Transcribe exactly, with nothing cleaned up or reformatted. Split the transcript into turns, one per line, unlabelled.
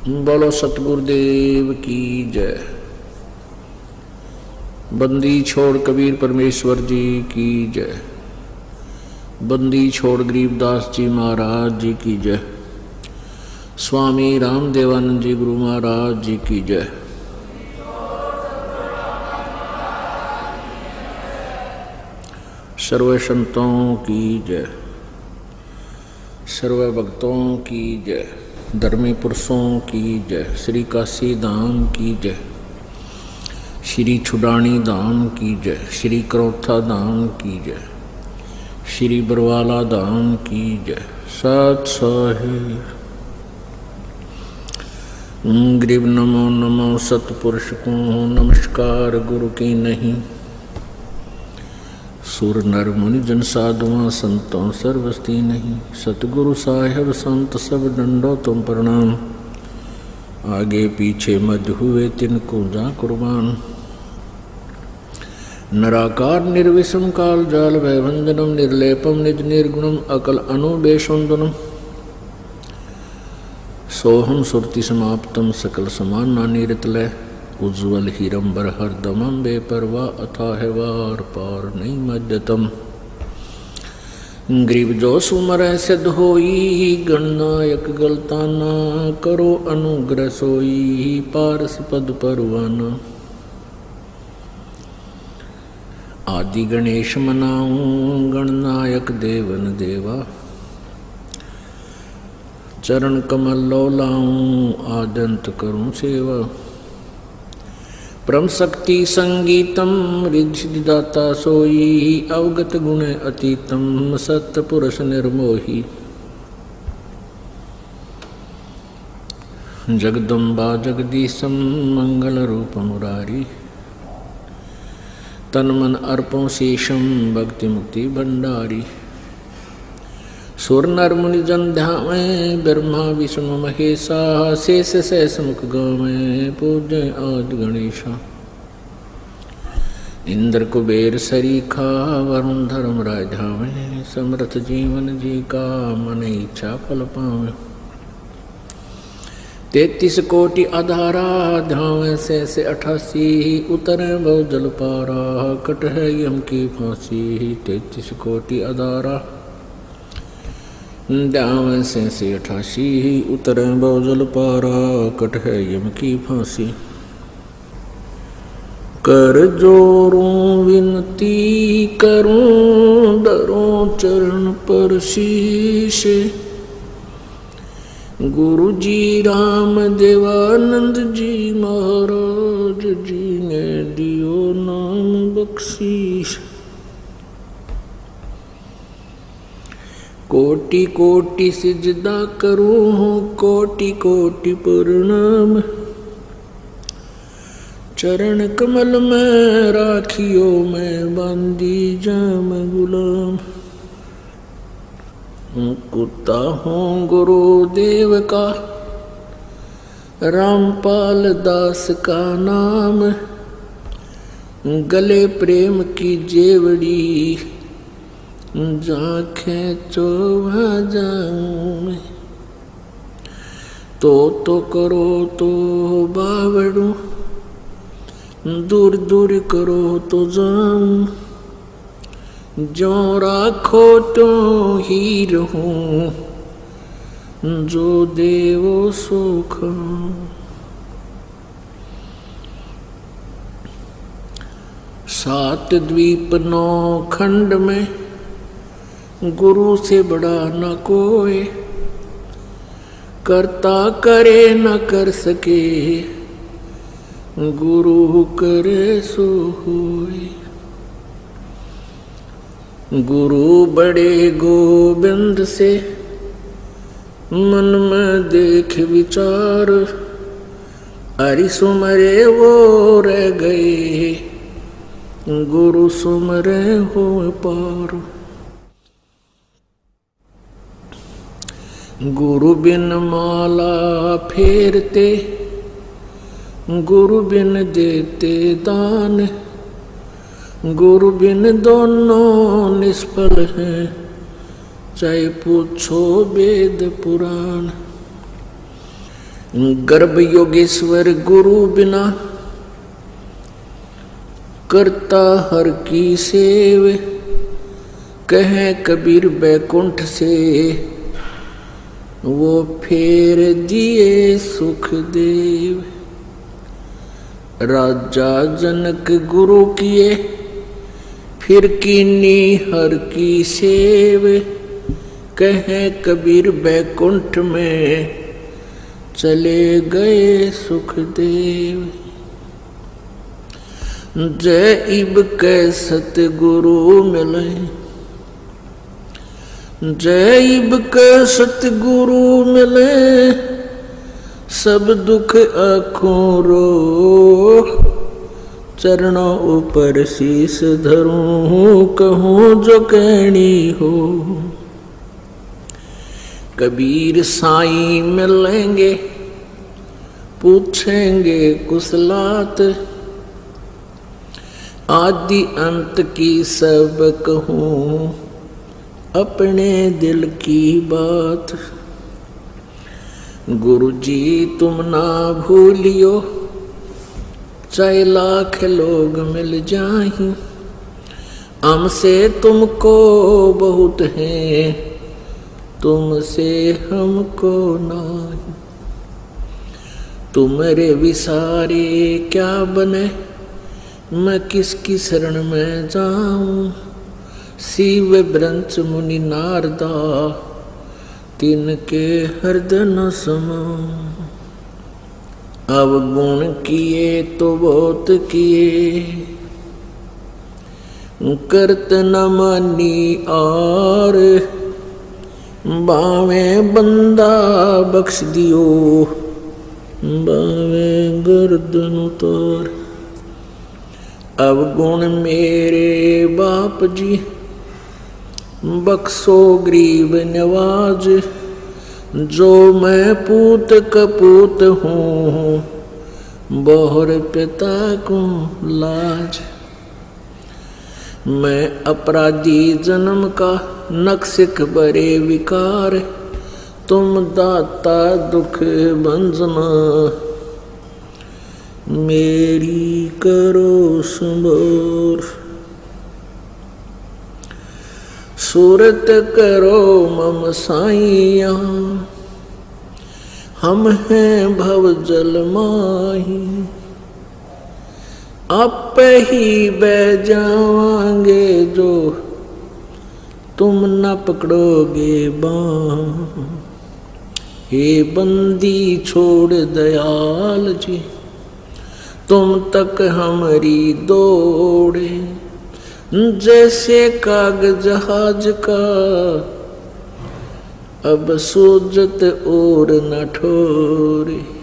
बोलो सतगुरुदेव की जय। बंदी छोड़ कबीर परमेश्वर जी की जय। बंदी छोड़ गरीबदास जी महाराज जी की जय। स्वामी रामदेवानंद जी गुरु महाराज जी की जय। सर्व संतों की जय, सर्व भक्तों की जय, धर्मी पुरुषों की जय, श्री काशी धाम की जय, श्री छुडानी धाम की जय, श्री करौथा धाम की जय, श्री बरवाला धाम की जय। सत साहिब गरीब नमो नमो सतपुरुष को नमस्कार गुरु की नहीं। सुर नर मुनि जन साधुआं संतों सर्वस्ती नहीं। सतगुरु साहेब संत सब डंडो तुम प्रणाम। आगे पीछे मध्य हुए तिनको जा कुर्बान। नराकार निर्विषम काल जाल भयभंजनम निर्लेपम निज निर्गुणम अकल अनुबेशुंदनम। सोहम सुरति समाप्तम सकल समाना निरतलय। उज्ज्वल हीरंबर हरदमम बेपरवा अथाह वार पार नहीं मज्जतम। गरीब जो सुमर सिद्ध होई गणनायक गलताना। करो अनुग्रह सोई पारस पद परवाना। आदि गणेश मनाऊं गणनायक देवन देवा। चरण कमल लो लाऊं आदंत करूं सेवा। परम शक्ति संगीतम रिद्धिदाता सोई। अवगत गुण अतीतम सत्य पुरुष निर्मोही। जगदम्बा जगदीशम मंगल रूप मुरारी। तन मन अर्पों शेषम भक्ति मुक्ति भंडारी। सुर नर मुनि जन ध्यान ब्रह्मा विष्णु महेशा। शेष शेष मुख गावे पूज्य आज गणेशा। इंद्र कुबेर सरीखा वरुण धर्म राजावे। समर्थ जीवन जी का मन इच्छा फल पावे। तैतीस कोटि आधारा धावे से से अठासी। उतरे बहु जल पारा कट है यम की फांसी। तैतीस कोटि आधारा दाव से से अठासी। उतरे बहुजल पारा कट है यम की फांसी। कर जोरूं विनती करूं डरूं चरण पर शीश। गुरु जी राम देवानंद जी महाराज जी ने दियो नाम बख्शीश। कोटि कोटि सिजदा करूं कोटि कोटि प्रणाम। चरण कमल में राखियो मैं बांधी जाम गुलाम। कुत्ता हूँ गुरुदेव का रामपाल दास का नाम। गले प्रेम की जेवड़ी जाखें चोभा जाऊं मैं। तो तो करो तो बावड़ू दूर दूर करो तो जाऊं। जो राखो तो ही रहूं जो देवो सुख। सात द्वीप नौ खंड में गुरु से बड़ा न कोई। करता करे न कर सके गुरु करे सो होए। गुरु बड़े गोविंद से मन में देख विचार। हरि सुमरे वो रह गए गुरु सुमरे हो पार। गुरु बिन माला फेरते गुरु बिन देते दान। गुरु बिन दोनों निष्फल हैं चाहे पूछो वेद पुराण। गर्भ योगेश्वर गुरु बिना करता हर की सेव, कहे कबीर बैकुंठ से वो फेर दिए सुख देव। राजा जनक गुरु किए फिर कीनी हर की सेव, कहे कबीर बैकुंठ में चले गए सुखदेव। जय इब के सतगुरु मिले, जय इब के सतगुरु मिले, सब दुख आँखों रो, चरणों ऊपर शीस धरूं, कहूँ जो कहनी हो। कबीर साईं मिलेंगे पूछेंगे कुशलात, आदि अंत की सब कहूँ अपने दिल की बात। गुरु जी तुम ना भूलियो, चाहे लाख लोग मिल जाएं, हमसे तुमको बहुत है, तुमसे हमको नहीं। तुम्हारे विसारे क्या बने, मैं किसकी शरण में जाऊं। शिव ब्रंच मुनि नारदा, तिनके हृदय न समाऊं। अवगुण किए तो बहुत किए, करत न मानी और, बावे बंदा बख्श दियो, बावे गर्दन उतार। अवगुण मेरे बाप जी, बख्शो गरीब नवाज, जो मैं पूत कपूत हूँ, बहुर पिता को लाज। मैं अपराधी जन्म का नक्सिक बरे विकार, तुम दाता दुख भंजना, मेरी करो संभार। सूरत करो मम साइया, हम हैं भव जल माही, आप ही बह जावांगे जो तुम न पकड़ोगे बाँ। हे बंदी छोड़ दयाल जी, तुम तक हमारी दौड़े, जैसे कागज जहाज का अब सोजत और न ठोरे।